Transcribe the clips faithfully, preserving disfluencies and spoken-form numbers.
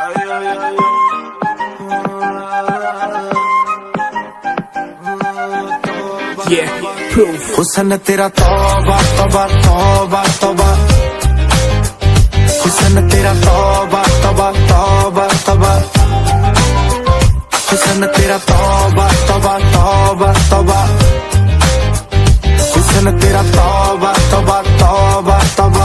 Yeah, proof. हुस्न तेरा तौबा तौबा तौबा तौबा, हुस्न तेरा तौबा तौबा तौबा तौबा, हुस्न तेरा तौबा तौबा तौबा तौबा, हुस्न तेरा तौबा तौबा तौबा तौबा।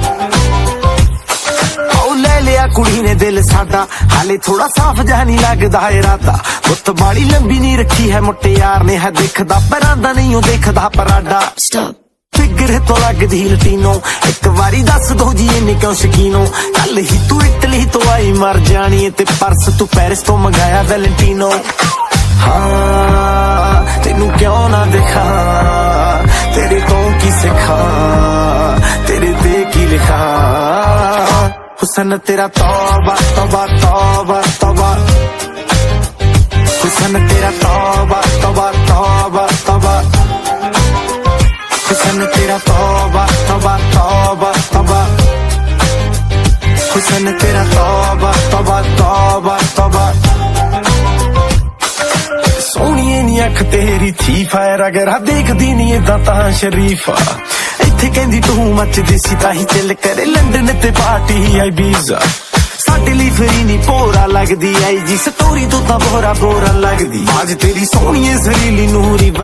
ले लिया कुड़ी ने दिल साडा, हाले थोड़ा साफ जहा नहीं लगदा इरादा। बुत बाली लंबी नहीं रखी है मुट्टे यार ने, है दिखदा परांदा नहीं हो देखदा पराडा। फिगर तो लगदी लटीनो, एक बारी दस दो जी इन्ने क्यों शकीनो। कल ही तू इटली तो आई मर जानी है, ते परस तू पेरिस तो मंगाया वैलेंटिनो। हाँ तेनू क्यों ना दिखा, तेरे तो की सिखा, तेरे ते की लिखा। हुस्न तेरा तौबा तौबा तौबा तौबा, हुस्न तेरा तौबा तौबा तौबा तौबा, हुस्न तेरा तौबा तौबा तौबा तौबा, हुस्न तेरा तौबा तौबा तौबा तौबा। सोहणिए नी अख तेरी थी फायर, अगर देखदी नी इदां तां शरीफा। इत्थे कहंदी तू मचदी सी ताही चिल करे, लंडन ते पार्टी आई बीजा। साडे लई फ्री नी भोरा लगदी आई जी, स्टोरी तो तां बोरा बोरा लगदी। आज तेरी सोहणिए जरीली नूरी